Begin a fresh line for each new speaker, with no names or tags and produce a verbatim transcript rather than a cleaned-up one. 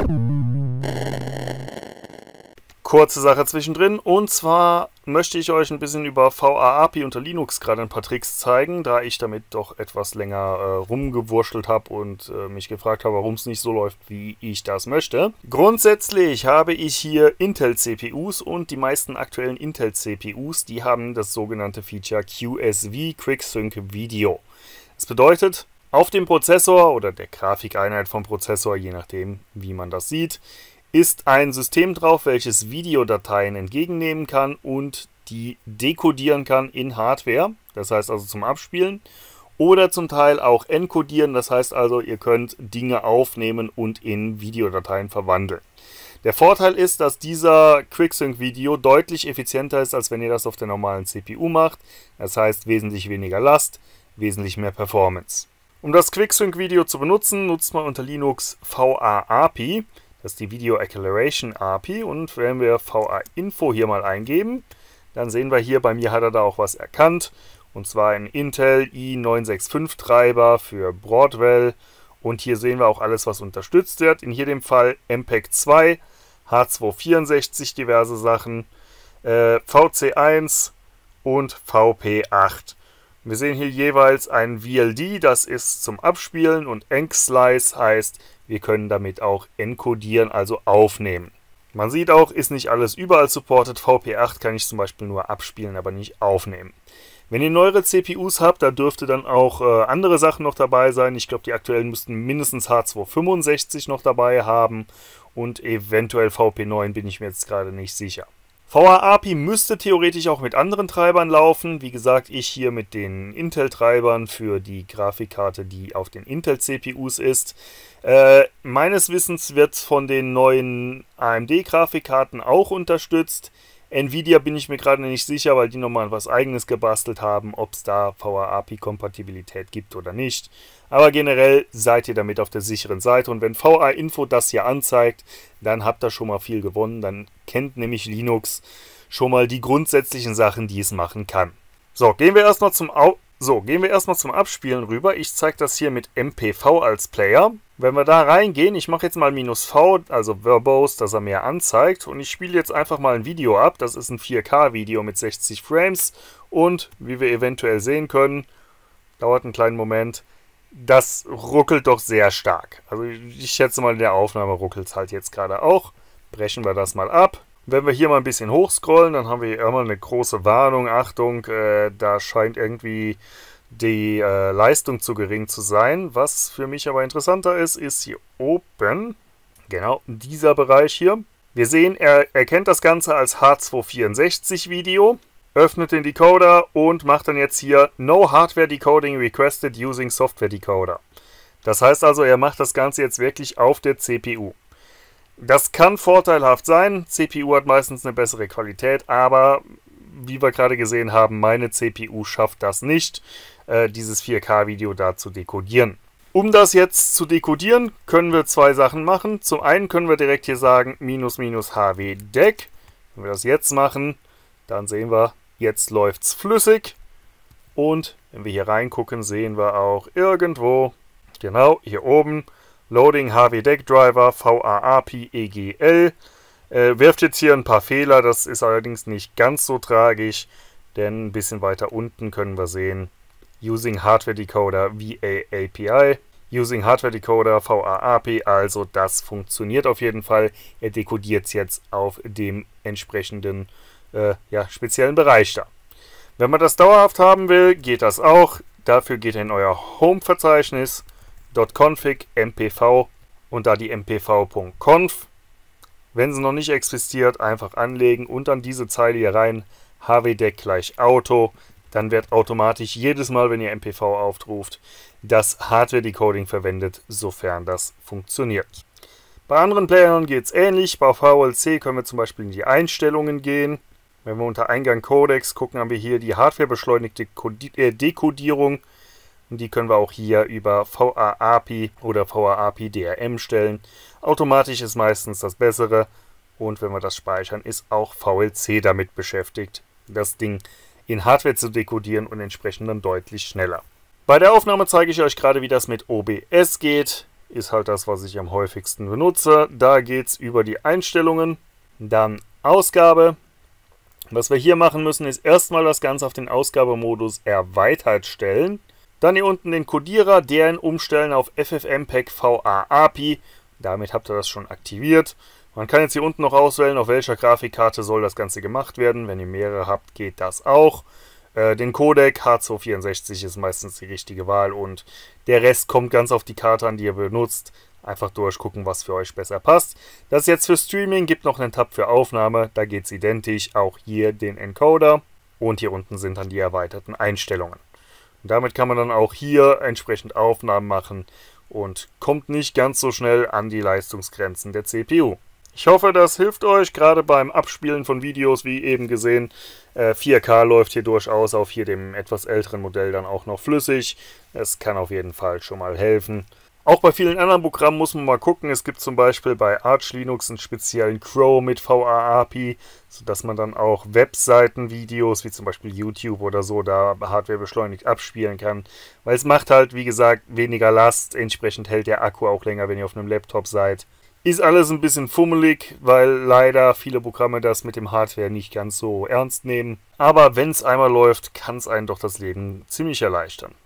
Kurze Sache zwischendrin, und zwar möchte ich euch ein bisschen über V A A P unter Linux gerade ein paar Tricks zeigen, da ich damit doch etwas länger äh, rumgewurschtelt habe und äh, mich gefragt habe, warum es nicht so läuft, wie ich das möchte. Grundsätzlich habe ich hier Intel-C P Us, und die meisten aktuellen Intel-C P Us, die haben das sogenannte Feature Q S V, Quick Sync Video. Das bedeutet, auf dem Prozessor oder der Grafikeinheit vom Prozessor, je nachdem wie man das sieht, ist ein System drauf, welches Videodateien entgegennehmen kann und die dekodieren kann in Hardware, das heißt also zum Abspielen, oder zum Teil auch encodieren, das heißt also, ihr könnt Dinge aufnehmen und in Videodateien verwandeln. Der Vorteil ist, dass dieser QuickSync-Video deutlich effizienter ist, als wenn ihr das auf der normalen C P U macht, das heißt wesentlich weniger Last, wesentlich mehr Performance. Um das QuickSync-Video zu benutzen, nutzt man unter Linux V A A P. Das ist die Video Acceleration A P, und wenn wir V A Info hier mal eingeben, dann sehen wir hier, bei mir hat er da auch was erkannt, und zwar ein Intel i neun sechs fünf Treiber für Broadwell, und hier sehen wir auch alles, was unterstützt wird, in hier dem Fall M P E G zwei, H zweihundertvierundsechzig diverse Sachen, äh, V C eins und V P acht. Wir sehen hier jeweils ein V L D, das ist zum Abspielen, und Enc-Slice heißt, wir können damit auch encodieren, also aufnehmen. Man sieht auch, ist nicht alles überall supported. V P acht kann ich zum Beispiel nur abspielen, aber nicht aufnehmen. Wenn ihr neuere C P Us habt, da dürfte dann auch äh, andere Sachen noch dabei sein. Ich glaube, die aktuellen müssten mindestens H zweihundertfünfundsechzig noch dabei haben und eventuell V P neun, bin ich mir jetzt gerade nicht sicher. V A A P müsste theoretisch auch mit anderen Treibern laufen. Wie gesagt, ich hier mit den Intel-Treibern für die Grafikkarte, die auf den Intel-C P Us ist. Äh, meines Wissens wird von den neuen A M D-Grafikkarten auch unterstützt. Nvidia bin ich mir gerade nicht sicher, weil die nochmal was eigenes gebastelt haben, ob es da V A A P-Kompatibilität gibt oder nicht. Aber generell seid ihr damit auf der sicheren Seite, und wenn V A Info das hier anzeigt, dann habt ihr schon mal viel gewonnen. Dann kennt nämlich Linux schon mal die grundsätzlichen Sachen, die es machen kann. So, gehen wir erstmal zum, Au so, gehen wir erstmal zum Abspielen rüber. Ich zeige das hier mit M P V als Player. Wenn wir da reingehen, ich mache jetzt mal minus V, also verbose, dass er mehr anzeigt, und ich spiele jetzt einfach mal ein Video ab. Das ist ein vier K Video mit sechzig Frames, und wie wir eventuell sehen können, dauert einen kleinen Moment, das ruckelt doch sehr stark. Also ich schätze mal, in der Aufnahme ruckelt es halt jetzt gerade auch. Brechen wir das mal ab. Wenn wir hier mal ein bisschen hochscrollen, dann haben wir hier immer eine große Warnung. Achtung, äh, da scheint irgendwie die äh, Leistung zu gering zu sein. Was für mich aber interessanter ist, ist hier oben, genau dieser Bereich hier. Wir sehen, er erkennt das Ganze als H zweihundertvierundsechzig Video, öffnet den Decoder und macht dann jetzt hier No Hardware Decoding Requested Using Software Decoder. Das heißt also, er macht das Ganze jetzt wirklich auf der C P U. Das kann vorteilhaft sein. C P U hat meistens eine bessere Qualität, aber wie wir gerade gesehen haben, meine C P U schafft das nicht, äh, dieses vier K Video da zu dekodieren. Um das jetzt zu dekodieren, können wir zwei Sachen machen. Zum einen können wir direkt hier sagen, minus minus H W Dec. Wenn wir das jetzt machen, dann sehen wir, jetzt läuft es flüssig. Und wenn wir hier reingucken, sehen wir auch irgendwo, genau hier oben, Loading H W Dec Driver V A A P E G L. Äh, wirft jetzt hier ein paar Fehler, das ist allerdings nicht ganz so tragisch, denn ein bisschen weiter unten können wir sehen, Using Hardware Decoder V A A P I, Using Hardware Decoder V A A P, also das funktioniert auf jeden Fall. Er dekodiert es jetzt auf dem entsprechenden äh, ja, speziellen Bereich da. Wenn man das dauerhaft haben will, geht das auch. Dafür geht ihr in euer Home-Verzeichnis, .config, M P V und da die M P V Punkt conf. Wenn sie noch nicht existiert, einfach anlegen und dann diese Zeile hier rein, H W Dec gleich Auto. Dann wird automatisch jedes Mal, wenn ihr M P V aufruft, das Hardware-Decoding verwendet, sofern das funktioniert. Bei anderen Playern geht es ähnlich. Bei V L C können wir zum Beispiel in die Einstellungen gehen. Wenn wir unter Eingang Codex gucken, haben wir hier die Hardware-beschleunigte Dekodierung. Und die können wir auch hier über V A A P oder V A A P D R M stellen. Automatisch ist meistens das Bessere. Und wenn wir das speichern, ist auch V L C damit beschäftigt, das Ding in Hardware zu dekodieren und entsprechend dann deutlich schneller. Bei der Aufnahme zeige ich euch gerade, wie das mit O B S geht. ist halt das, was ich am häufigsten benutze. Da geht es über die Einstellungen, dann Ausgabe. Was wir hier machen müssen, ist erstmal das Ganze auf den Ausgabemodus erweitert stellen. Dann hier unten den Codierer, deren umstellen auf FFmpeg V A A P I. Damit habt ihr das schon aktiviert. Man kann jetzt hier unten noch auswählen, auf welcher Grafikkarte soll das Ganze gemacht werden. Wenn ihr mehrere habt, geht das auch. Äh, den Codec H zweihundertvierundsechzig ist meistens die richtige Wahl und der Rest kommt ganz auf die Karte an, die ihr benutzt. Einfach durchgucken, was für euch besser passt. Das ist jetzt für Streaming, gibt noch einen Tab für Aufnahme, da geht es identisch. Auch hier den Encoder und hier unten sind dann die erweiterten Einstellungen. Und damit kann man dann auch hier entsprechend Aufnahmen machen und kommt nicht ganz so schnell an die Leistungsgrenzen der C P U. Ich hoffe, das hilft euch, gerade beim Abspielen von Videos, wie eben gesehen. Äh, vier K läuft hier durchaus auf hier dem etwas älteren Modell dann auch noch flüssig. Es kann auf jeden Fall schon mal helfen. Auch bei vielen anderen Programmen muss man mal gucken. Es gibt zum Beispiel bei Arch Linux einen speziellen Crow mit V A A P I, sodass man dann auch Webseiten-Videos wie zum Beispiel YouTube oder so da hardwarebeschleunigt abspielen kann. Weil es macht halt, wie gesagt, weniger Last. Entsprechend hält der Akku auch länger, wenn ihr auf einem Laptop seid. Ist alles ein bisschen fummelig, weil leider viele Programme das mit dem Hardware nicht ganz so ernst nehmen. Aber wenn es einmal läuft, kann es einen doch das Leben ziemlich erleichtern.